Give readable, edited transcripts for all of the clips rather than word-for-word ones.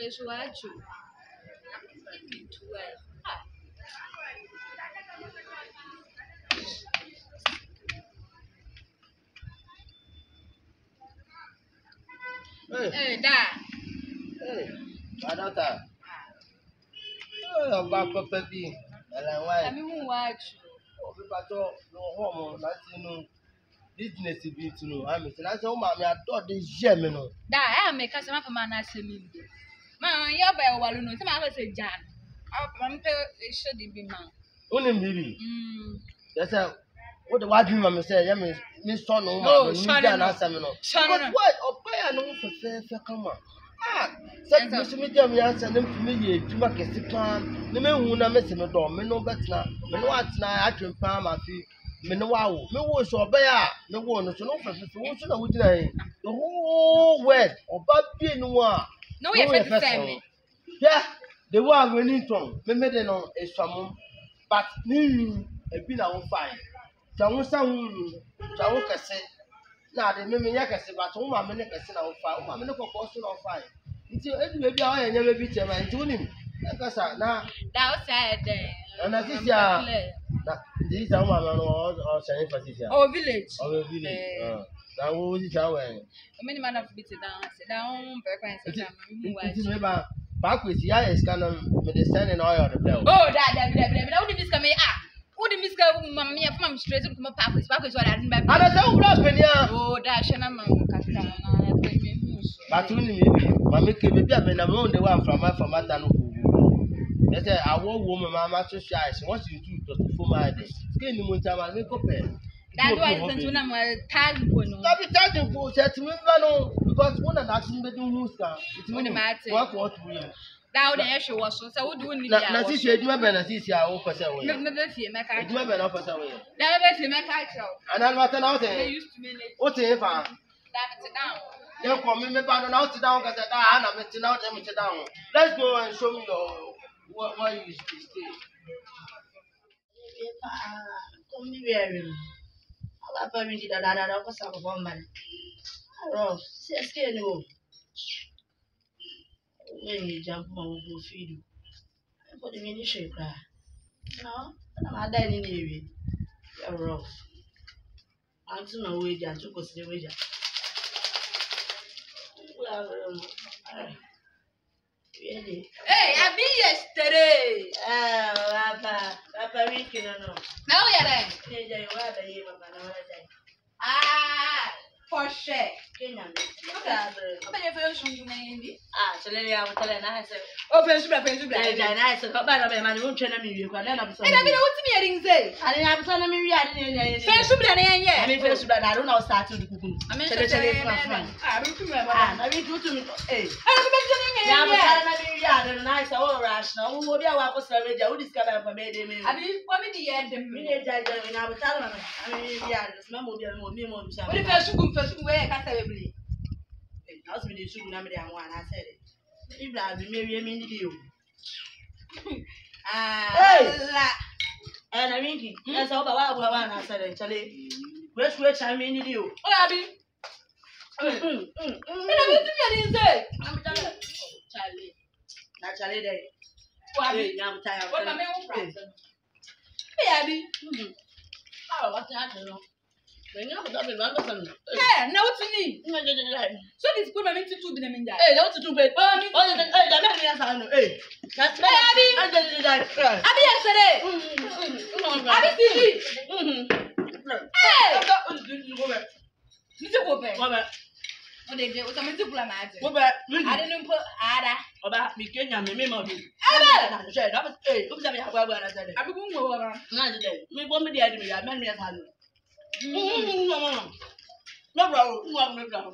is what you. Hey, Dad. Hey, Madata. Oh, back up, baby. And why? I mean, watch. Oh, people no home, nothing, no business to be to know. I mean, I told Mammy, I thought this Gemino. Dad, I make a customer for man as me. Man, you're by a balloon. Some of us say, Jan. I'm should be man. Only maybe. That's a what the white woman said. I mean, Miss Son, no, Shannon, what? Oh, pay no for fair, come on. Ah, said Mr. Medium, yes, and then to me, to make a sick plan. The men who are missing a door, men no better, men what's now, I can palm my feet. Men no wow, no was or bear, no one, so no for the whole word or bad being one. No, we have to say, yeah, the one we need from, me made it on a summon, but me, a been our fine. Jamusa, Jawaka said. Now, the Mimmy Yakasi, but all my men can sit on fire, my men for posting on fire. Until maybe I never beat him and told him. Now, thou said, and as this year, these are my man or San Francisco. Oh, village. Oh, village. Now, who is it away? A many man of beat it down, sit down, it is remember back with the eyes can with the sun and oil the bell. Oh, that only this coming up. Who did Miss Mammy from straight to my pack with backwards what I didn't buy? I don't know, oh, dash and a man, but only maybe, Mammy came maybe I've been around the one from my town. They say, I won't woman, my master shy. What you do to for my day. Skin in winter, I make up. That was when I'm a tag. Not be charging for said to me, because one of that thing they do lose down. It's only matter what we now the issue was so would do not see you have been a CC officer. Never fear my car. You have an officer. Never fear my car. And I'm not an out there. Used to be what if I damn it down. You call me about an out down because I'm meeting out and sit down. Let's go and show me your what you stay. Come here. I'm going to that was some woman. Oh, say, no. When you jump on will feed you. I put the ministry cry. No, I'm a dining area. You're rough. I'm to no wage and took us the wager. Well, really? Hey, I be yesterday. Oh, Papa, we can know. Now we are there. Ah, for sure. Kenyan. Open your first name. Ah, so let me have a tell and I said, Open super pencil. and I said, but I man won't train me. You can then I'm sorry. And I mean, what's me hearing say? I didn't have to me. First super, yeah. I mean, first, but I don't know start to do. I mean, I mean, do to me. Hey, I'm nice or rational. Who will be our service? I will discover for me. I mean, what did the end? The minute I will tell them. I mean, yeah, this man will be a more. What if I should go first way? I can't tell you. That's me, the sugar number one. I said it. If I be married, I mean, you. Ah, and I mean, that's all about what I said, Charlie. Which I mean, you. Oh, I mean, I'm Charlie. Not Charlie Day. I'm tired. What am I? Baby. Oh, what's that? Yeah, now what's in need? So this good man to do them in that. Hey, don't do bed. Hey, that's baby. I did that. I Hey, Mr. Cooper. What they did was a multiple amount. I didn't put Ada about me. Kenya, me, memory. I said, hey, who's having a problem? I said, I'm going over. Not today. We want me the enemy. I meant me as hand. No problem. No problem.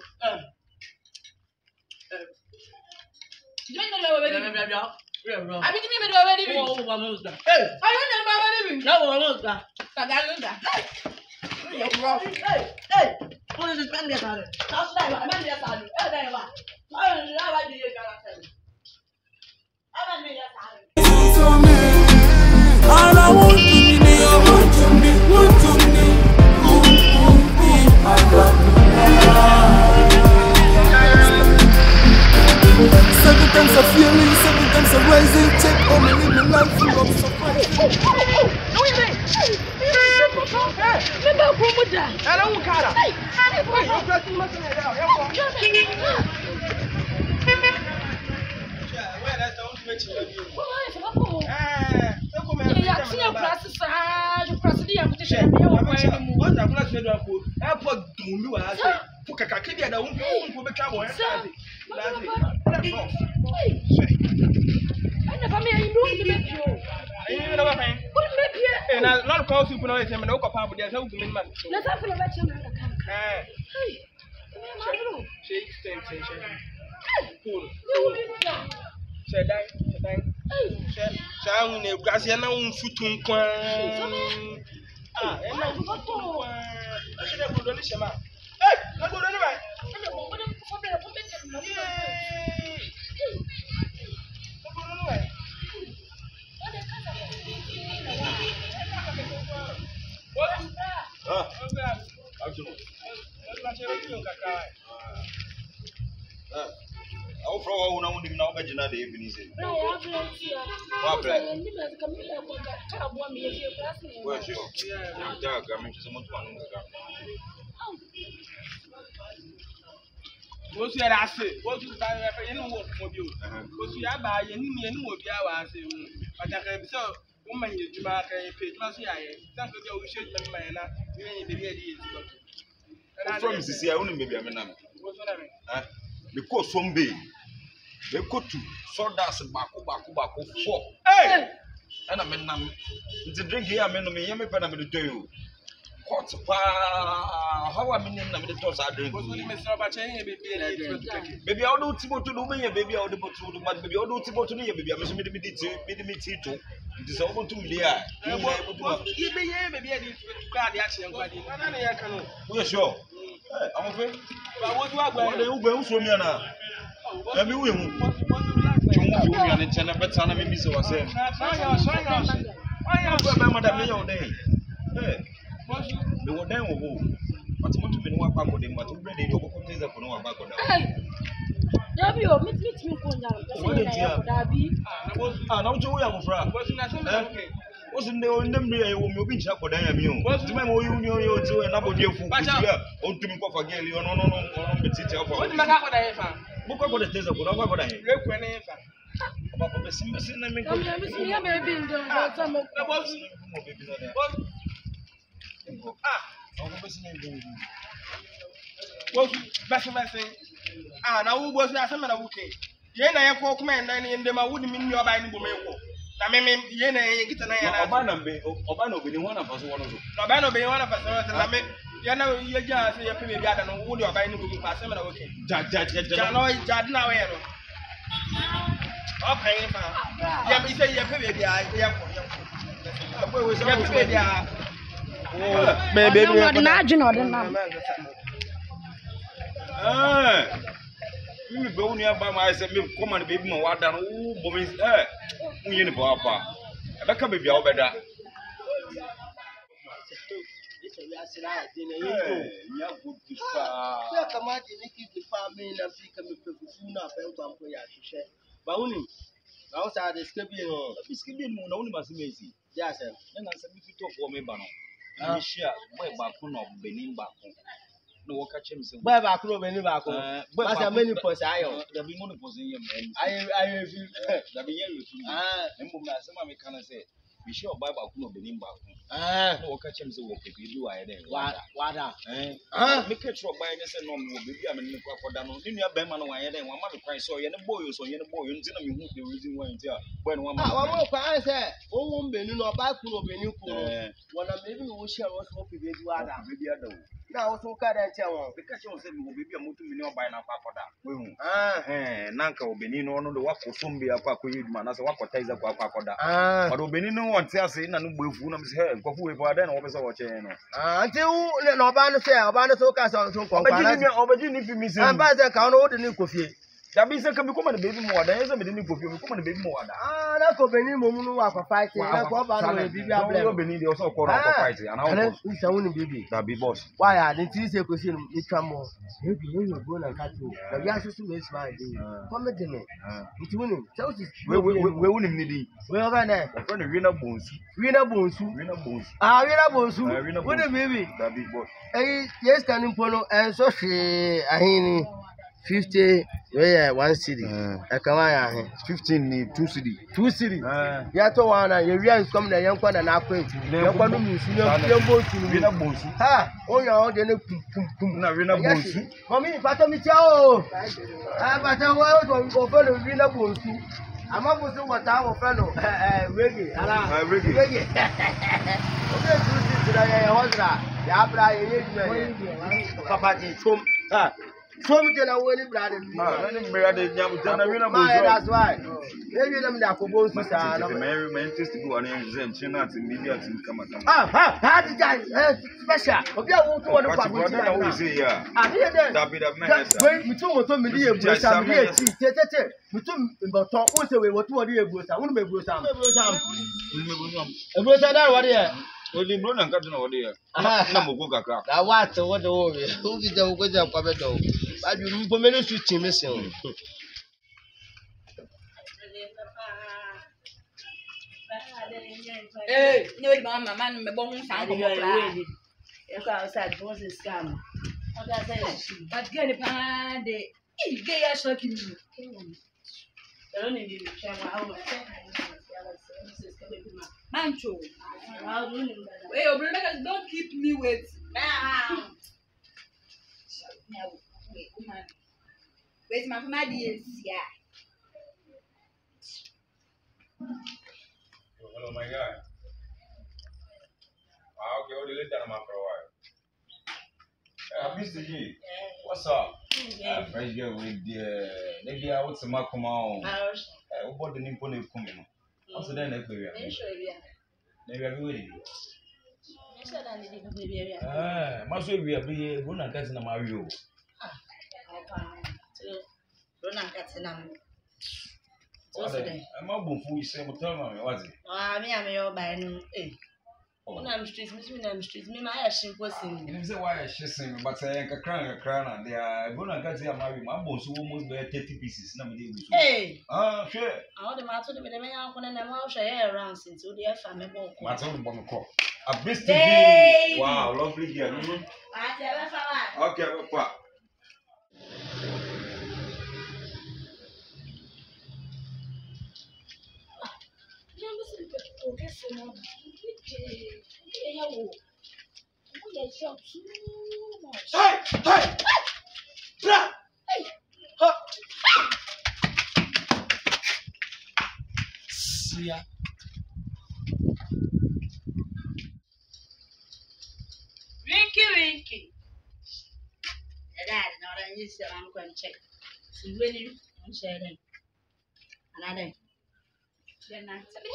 You don't know already. I mean, you know already. Oh, one was that. Hey, I don't know. No one was that. You're wrong. Hey, what is this man get on it? That's right. I meant me as hand. Oh, there you are. I don't know why you got to I meant me as hand. All I want to be, want to be. Second time's a fear. What I'm not saying, I put Dulu as a Pukaki, and I won't go to trouble. And I not call you for him and Oka Papa, there's no woman. Let's have a lecture. Shake station. Said I, Graziana, Futum. Ah, and I should have put on the Shema. Hey, I'm going anyway. How from all now would now imagine that evening? Well, sure. What's your answer? What is that? You know what for you? What's your buy and will be our answer. But I have so woman you mark a page. Must I? Thank you. We should be man. I promise to see I only maybe I'm a number. Because some bay. They go to sodas baku 4. Hey! And I mean, it's a drink here. I mean, me pen to tell you. Hot how I mean, I'm the toss I drink. Baby, I'll do Timo to do me, baby, I'll do to but baby, I'll do Timo to me, baby, I'm just meeting me too. It is over to me. You may be glad the action. We're sure. I'm afraid. What do you go from here now? I mean, we are in China, but Sana may be so. I said, I am Madame Leo Day. They were then home. But what to be one back with him, but to ready to put this up on one back on that. W, meet me on that. I know you have a friend. Wasn't there on them there? You will be shot for them. What's the memory you know you do and about your food? Oh, to me, Papa Gale, you know, no, the city of what I have. Book up the days of what I have. Look when I Papa, now was not some of the working. Yen I walk man, and them I wouldn't mean your buying woman. I mean, Yen I get an eye. Obano being one of us, one of them. Obano being one of us, I mean, you know, you're just a pretty bad and would your buying woman pass them working. Judge, now, okay, yeah, we say you're pretty bad. Baby, imagine or the you go nearby myself, come and baby, what done? Oh, boys, you know, Papa. I can't be all better. Yes, sir. Then I said, if you talk for me, Bano, share my background of Benin back. No, catch him. Where back, no, many back. But I have many posts. I have been one of us in your men. I have you. That be you. And some can say, be sure by back, Benin back. No, catch him. So, if you do, I then. What? Make a truck by this and no more. Baby, I'm in the crocodile. Didn't you have been on my head and one mother cry so you're the boy, so you're the boy, you didn't know the reason why you're when one more cry said, oh, won't be no back to Benin. When I maybe we shall also be other. Now, so can I tell because you said we will be a multi-million by now, Papa. Nanka will be no the work for some be a paco, man, as a work for Taser Pacoda. But will be no one tells in and will fool himself, go for then always watching. Until no ban say about the focus on so called if you miss and by the count of the new coffee. That means I can become a baby more than a baby become a baby more. That's what Benin Momu for fighting. That's what Benin also called for fighting. And I only baby. That be boss. Why are the trees a question? It's more. Maybe you go and cut you. The gas is to make my day. Come to me. It's winning. We wouldn't need it. Well, then, winner bones. Winner bones. Winner bones. Ah, winner bones. Winner baby. That be boss. Yes, can you follow and so she. I 50 where 1 city. I come on 15 ni 2 city. 2 city. Ya to one you real come na yan kwa na akwa tu. Ya kwa no musu ya bosu ni na bosu. Ha, o ya o de ne pum na we na bosu. Mami pato mi tia o. Ah pato wa o to go no we na bosu. Ama bosu wata wo fe no reggae. Ala reggae. Okay, 2 city da ya hozra. Ya bra ye papa ji chom. Ha. From the away, brother. That's why. Maybe them that could both say, Mary meant to go on and she not immediately come at them. Ah, how did I special? If you want to want to say, yeah, I hear that bit of man. We told me, dear, just some here, we took about talk away what you are here, Bruce. I won't be Bruce. I was what here. Only Bruno got to know there. I want to what the who did the good of Pabedo. But you for many switching missing. Hey, no, Mamma, man, my bone sound of your outside was a scam. But get a pan, the gay are shocking you. Only you Mancho. Hey, don't keep me waiting. Where's my dear? Yeah. Hello, my guy. Okay, only later I'm after a while. Mr. G, what's up? Fresh girl with the maybe I would say my come on. What the name pony coming? Also, then maybe I'm waiting. Must we be a big one and catching a Mario? I'm a boom for you, say, what time was it? I mean, I'm your buying. When I'm streets, Miss Winham Street, me, my ship was in. You say why she's saying, but I ain't a crown, they are going to catch a Mario. My bones almost bear 30 pieces. Hey, sure. I want to matter with the man when I'm out share around since you dear family. What's on the bomb call? A beast. Wow, lovely girl. Okay, what? Hey! Winky. Dad, no, I used to I'm going to check. So really, I'm sharing. Another. Then I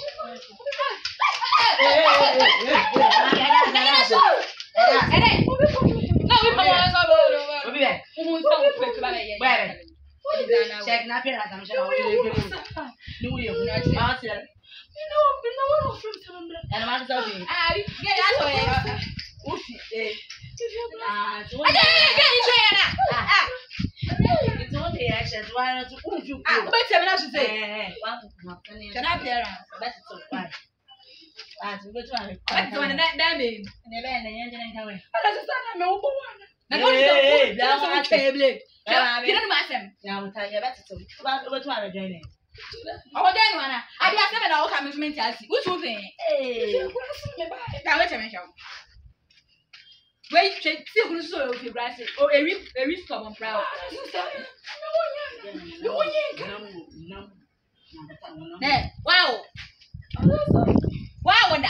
check na pera tam sha wa ile ke ni wo ye hu na ti ma ti no no from tambra and ma ta bi ah bi ge ya so ye o fi ah so ge ni so ye na it's what they actually why not to you ah be tell me na she say wa can I pera that is so fine ah so go to am but when that me ne be na yen jena kan we ala so na me wo bo wa na go to so table you don't matter. Yeah, I'm tired. Better to. What do I join in? Oh, then one. I be asking about what coming to me. Which one thing? Hey, now wait a minute. Wait, see who so you grass. Oh, a rip stubborn proud. Wow. Wow,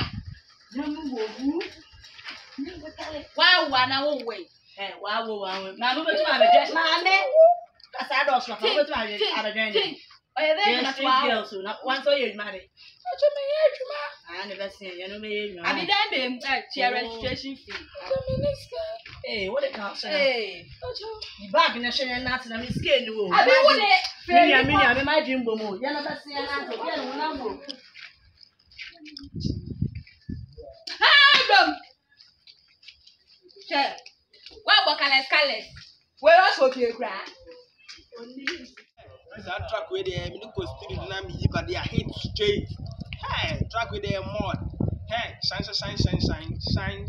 wow, I won't wait. Wow. Now, look at my dress, my man. That's our dog's not over to my other journey. Oh, yeah, that's wow. So, not once a year, married. I never seen you. Know me. I mean, then, chair registration fee. Hey, what a cost. Hey, you back in the shell and nuts and I'm scared. I mean, I'm my dream bomo. You're not seeing that again. Hi, Check. What can I call it? Where else would you cry? That track with them, look at spirit and I'm but they are hit straight. Hey, track with them more. Hey, shine.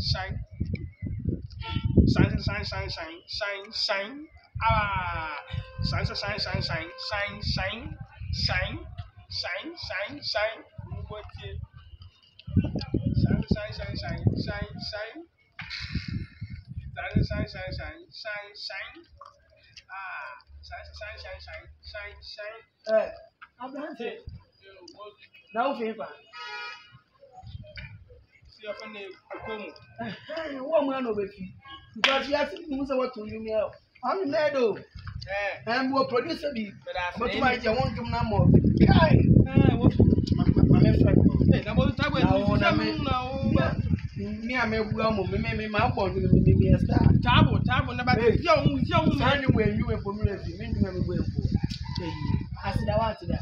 Ah, Shine, shine, shine, shine, shine, shine, shine, shine, shine, shine. What is? Shine, shine, shine, shine, shine, shine. Shine, shine, shine, shine, shine, shine. Ah, shine, shine, shine, shine, shine, shine. I'm not saying. Now, favor. See your friend Komu. One man over you. Because you have to use what to you now. I'm Nedo. I'm more producer. But you might want to know more. Kai. My friend. Hey, now what time now? Me, I'm a woman. Me, my boy, me a star. Tabo, never young. Finding where you were for me, you never will. I said, I want to that.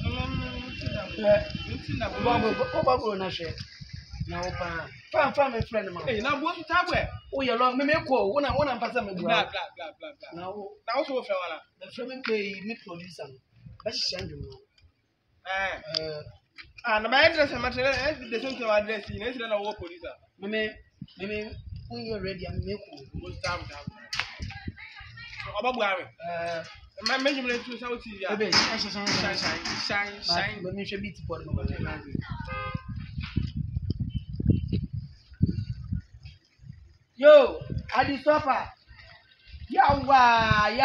Now, family friend of mine. Hey, now what Tabwe? Oh, you're long, me call when I want to pass them. Blah. Now so fella. The film pay me producer. Let's send you. And my address and material the same to address in instead of war police. Maybe when you're ready, I'm make one time. About Gary. My measurement to South Sea. Shine. Let me show you for the moment. Yo, Adi Sofa. Yawa.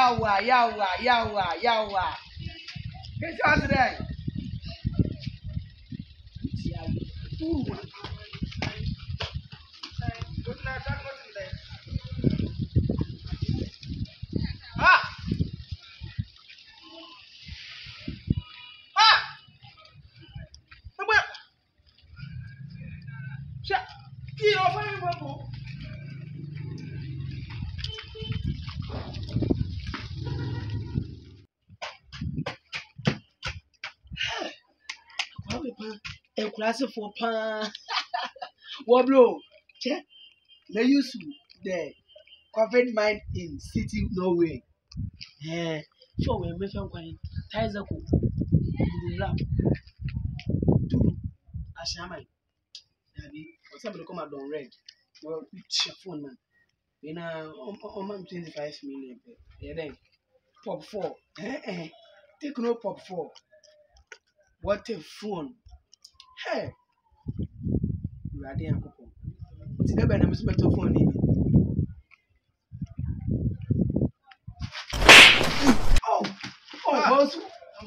Get out of there. A class for pan. Woblo. Check. They used to the COVID mine in city Norway. So we make some kind of Taizaku. Ashaman. Somebody come out on red. Well, it's your phone, man. You know, 25 million. Yeah, then pop 4. Take no pop 4. What a phone. Hey, you are there, Uncle. It's never a mistake to phone. Oh, boss.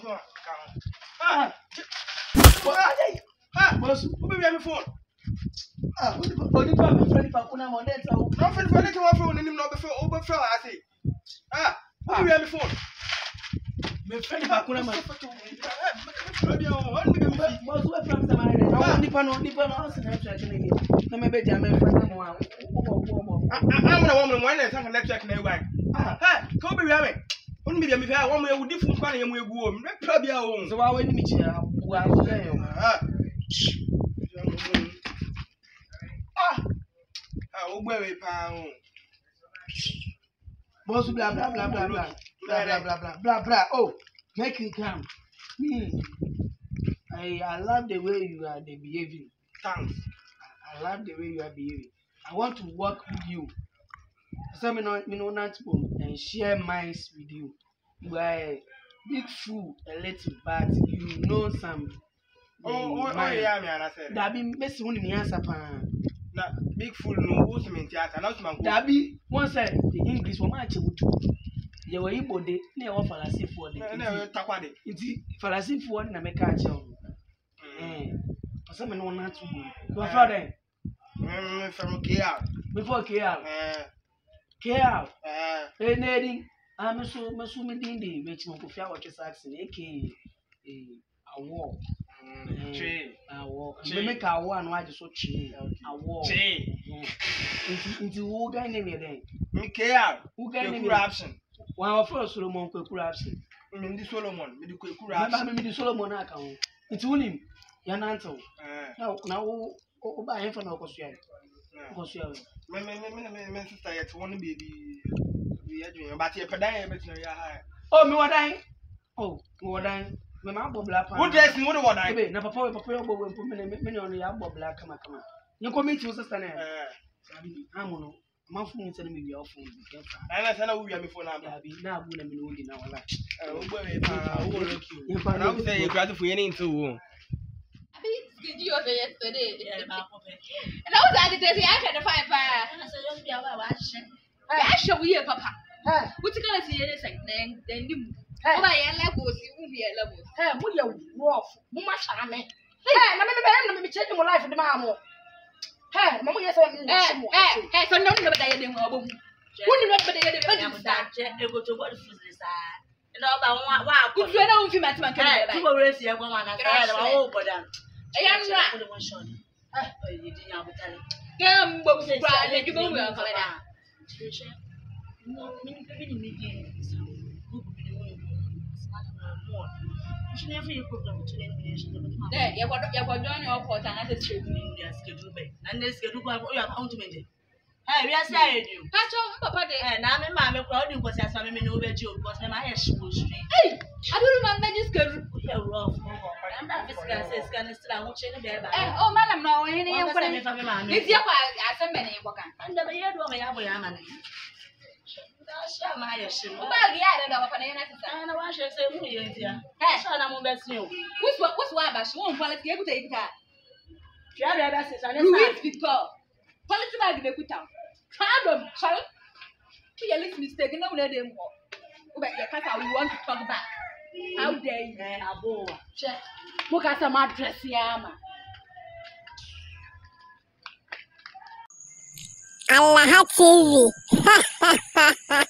What are they? Boss, who be on the phone? Only to have a friend for Kuna Monet. Nothing for little phone in him, not before overflow. I say, who be on the phone? My friend for Kuna Monet. Boss, what from the mine? I want the house and actually. No, maybe I'm a friend. I'm a woman, one and something like no way. Kobe Rabbit. Only be a fair one way with different money and we go. Probably our own. So I went to meet you. Where we pound. Boss, blah. Oh, make you come. Me. I love the way you are behaving. Thanks. I love the way you are behaving. I want to work with you. So me know not and share minds with you. You are a big fool, a little, but you know some. Yeah, I said. That be best when me answer pan. Na big fool no who's me theater. Not man. That be one side the English for my child. You were Igbo de na e falasi for de. Na takwade. Iti falasi for na make catch you. Some no not to go. Your father. From KL. Before KL. KL. Neding. I'm so medindi which mo kofia what is asking aka a war. A war. We make a war and why so chi. A war. Into who guy name then? KL. Who guy name corruption. One of us Solomon corruption. Me di Solomon, me di corruption. Me di Solomon account. It's him. Yananto. Now o ba hen for na okosua. Okosua. Me sister yet one baby. We are doing but you pedan e betina ya high. Oh me wadan. Oh, me wadan. Me ma bo black. Who dress me what wadan? Ebe na papa obo we me on ya bo black kama. You come meet your sister na. Amuno. My phone is telling me your phone. And I said, we are before now. Now, I'm going to be now. I'm saying you're glad for any two. Did you over yesterday? And I was at the day after the fire. I said, you'll be our watch. I show you, Papa. What's going to see anything? Then you. Oh, I am levels, you will be a level. Hey, would you rough? Much charming. Hey, I'm checking my life in the mammal. Hey, Mamma, yes, hey, so no, but I didn't know. Wouldn't know, but I didn't that. They go to what is this? And all about wow, good, you know, if you met my cat, you were raising one and I had all but I am not one shot. You didn't have a talent. Come, but you go well for that. No, never you program to elimination. There, you're going your port and other schedule, and this schedule you are bound to make it. Hey, we are saying you. That's all, Papa, and I'm a mamma crowding was as I mean over you, because my hair school street. Hey, I don't remember this schedule. You're rough. I'm not discussing, can I still watch any bear? Oh, madam, no, any of them. If you are some many, and the year do I have a yaman. My issue. Well, yeah, I don't know what I should say. Hey, son, I'm best new. What's why I won't quality able to take that? Jerry, that's it. I don't speak tall. Quality bag in the put out. Pardon, child. You are listening mistake. No, let them walk. But your cat, we want to talk back. How dare you? Abo. Check. Look at some address, Yama. Allah TV.